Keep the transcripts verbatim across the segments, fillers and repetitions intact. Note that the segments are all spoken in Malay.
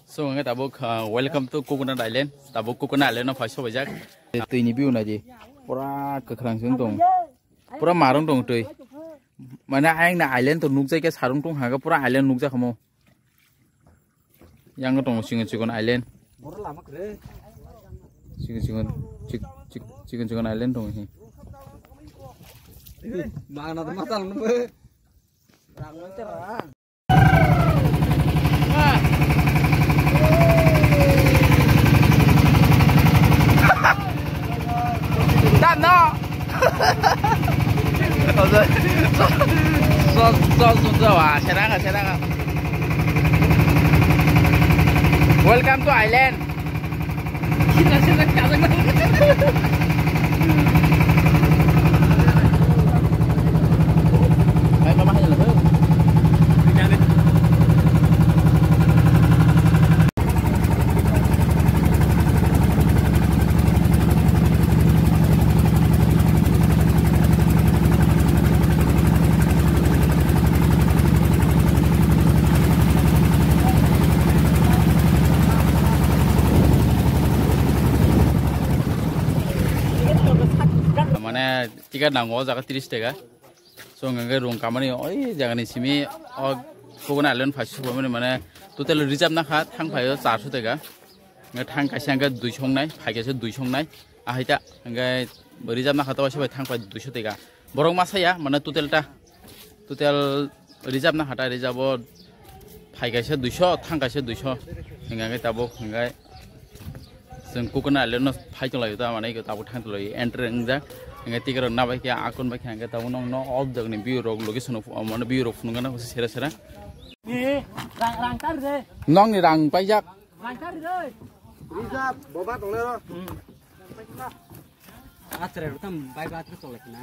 So ngai tabuk welcome to Coconut Island. Tabuk Coconut Island no phaiso bajak. Tui ni view na ji. Pura kekrang sung tong. Pura marung tong tui. Mana aing na island to nukjai ke sarung tong haga pura island nukja khamo. Yang tong singon singon island. Singon singon cik cik singon singon island tong hi. Mana tu matal numbe. Rang cerah. Dan no. So so so so ah, serang ah, serang ah. Welcome to Island. Kita sedang jalan. Hai mama hanya lepas. Tiga nanggo jaga tiris tega, so nggak rong kamari, oi jaga ni simi, oh Coconut Island phaisu pun mana, total reserve nak hat, hang phayo चार सौ tega, nggak hang kasih angka dua song nai, phai kasih dua song nai, ah itu, nggak reserve nak hat apa sih, hang phai dua sौ tega, borong masa ya, mana total ta, total reserve nak hat, reserve phai kasih dua sौ, hang kasih dua sौ, nggak tabu, nggak जों Coconut Island no phai chong lai ta mana ikut tabu thang tu lai enter enggak nggak tiga orang nabai kia akun baik nggak tahu nong no all jauh nih biru location of mana biru nunggu nggak sih sera sera Rang rang tar deh. nong nih rang pajak Rang tar deh. Bisa boba tong le ro. Atre ro tam bai ba atre tolek na.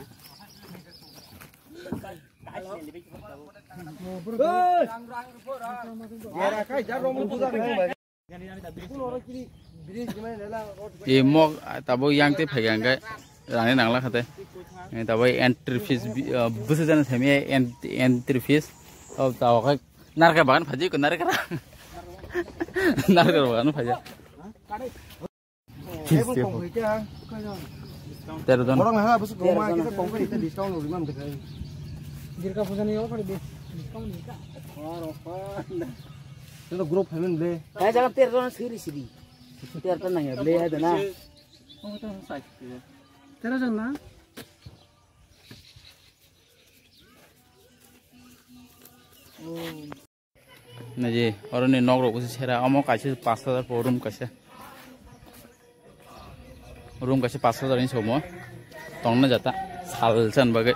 Rang rang ro ra. Ya kai jar ro mu puja ngai. ये मग तब yang ते phai yang cái रानी नांगला खाते तब entry fees बस जाने थमे entry fees अब ताव का नारका बागान भाजी को नारका नारका बागान भाजी तेरे दोन orang lah bus rumah kita kongkong kita diskon loh gimana kita dirka puja nih apa di diskon nih kak oh ropan itu grup family beli eh jangan ter orang siri siri ter tenang ya beli ada na oh itu sakit ter jangan ना जी और ने नौक रोक से छेरा अमो काचे पाँच हजार पर रूम काचे रूम काचे पाँच हजार इन सोमो तोंग ना जाता साल सन बगे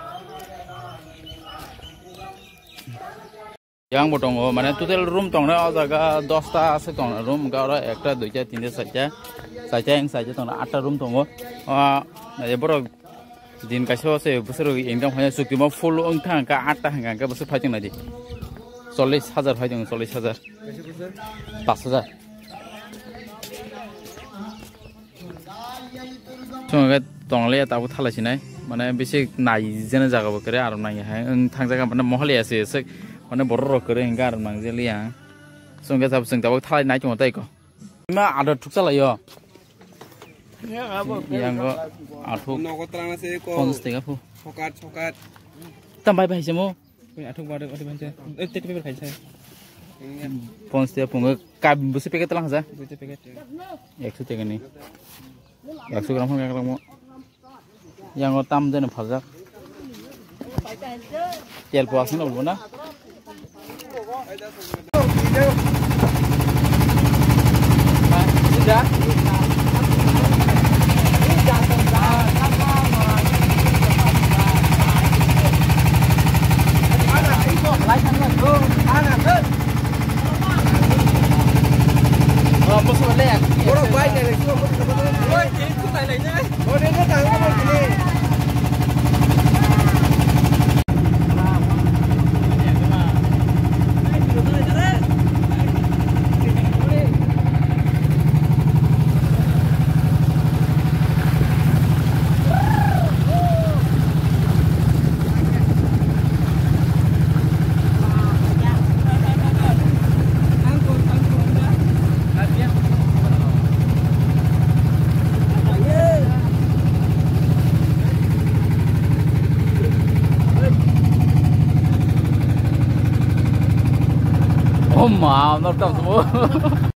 yang botong oh mana total room tong na jaga दस टा ase tong room ga ora ekta duita tinta saja saja yang saja tong आठ टा room tong oh na je boro din kaso se busero income hanya sukti mo full ong thang ka आठ टा hanga ka busur phajing na di चल्लिस हजार phajing चल्लिस हजार पाँच हजार songa tong le ta bu thala sinai mana bisi nai jena jaga bo kare arom nai ha ong thang jaga mana mohali ase se mana borok kere enggak orang mangzel ya, sungguh saya sengkau thai naik cuma tay ko, mana ada truk salah yo, yang ko atuk, pons tiga pu, sokat sokat, tambah bahaya semua, atuk baru ada bahaya, eh tadi paper bahaya, pons tiga punga, kab busi paket telang saja, busi paket, ekso tiga ni, ekso gram pun gram mo, yang ko tam jenuh fazak, tel puas ni loh na. Sudah. Oh, musuh lelak. Orang baik dari situ. Oh, itu tak lainnya. Oh, dia tak tahu begini. Oh, ma, not